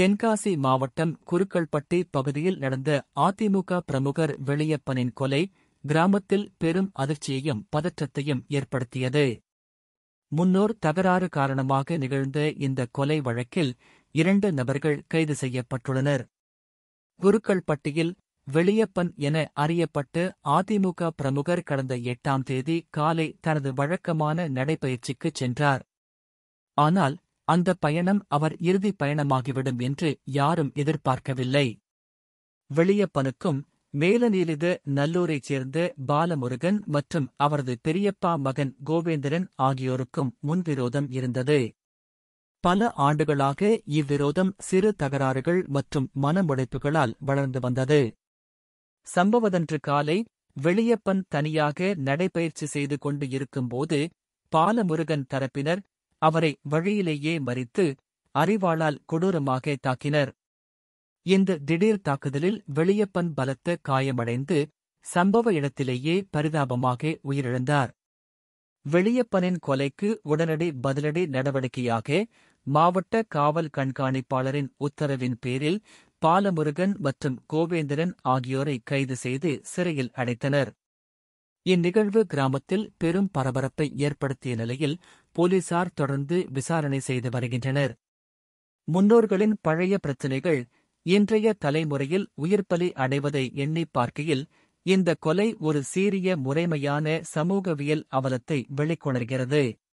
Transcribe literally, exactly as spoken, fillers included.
தென்காசி மாவட்டம் குருக்கள்பட்டி பகுதியில் நடந்த அதிமுக பிரமுகர் வெளியப்பனின் கொலை கிராமத்தில் பெரும் அதிர்ச்சியையும் பதற்றத்தையும் ஏற்படுத்தியது. முன்னோர் தகராறு காரணமாக நிகழ்ந்த இந்த கொலை வழக்கில் இரண்டு நபர்கள் கைது செய்யப்பட்டுள்ளனர். குருக்கள்பட்டியில் வெளியப்பன் என அறியப்பட்ட அதிமுக பிரமுகர் கடந்த எட்டாம் தேதி காலை தனது வழக்கமான நடைபயிற்சிக்குச் சென்றார். ஆனால் அந்த பயணம் அவர் இறுதிப் பயணமாகிவிடும் என்று யாரும் எதிர்பார்க்கவில்லை. வெளியப்பனுக்கும் மேலநீலித நல்லூரைச் சேர்ந்த பாலமுருகன் மற்றும் அவரது பெரியப்பா மகன் கோவேந்திரன் ஆகியோருக்கும் முன்விரோதம் இருந்தது. பல ஆண்டுகளாக இவ்விரோதம் சிறு தகராறுகள் மற்றும் மனமுடைப்புகளால் வளர்ந்து வந்தது. சம்பவதன்று காலை வெளியப்பன் தனியாக நடைபயிற்சி செய்து கொண்டு இருக்கும்போது பாலமுருகன் தரப்பினர் அவரை வழியிலேயே மறித்து அரிவாளால் கொடூரமாக தாக்கினர். இந்த திடீர் தாக்குதலில் வெளியப்பன் பலத்த காயமடைந்து சம்பவ இடத்திலேயே பரிதாபமாக உயிரிழந்தார். வெளியப்பனின் கொலைக்கு உடனடி பதிலடி நடவடிக்கையாக மாவட்ட காவல் கண்காணிப்பாளரின் உத்தரவின் பேரில் பாலமுருகன் மற்றும் கோவேந்திரன் ஆகியோரை கைது செய்து சிறையில் அடைத்தனர். இந்நிகழ்வு கிராமத்தில் பெரும் பரபரப்பை ஏற்படுத்திய நிலையில் போலீசார் தொடர்ந்து விசாரணை செய்து வருகின்றனர். முன்னோர்களின் பழைய பிரச்சினைகள் இன்றைய தலைமுறையில் உயிர்ப்பலி அடைவதை எண்ணிப் பார்க்கையில் இந்த கொலை ஒரு சீரிய முறைமையான சமூகவியல் அவலத்தை வெளிக்கொணர்கிறது.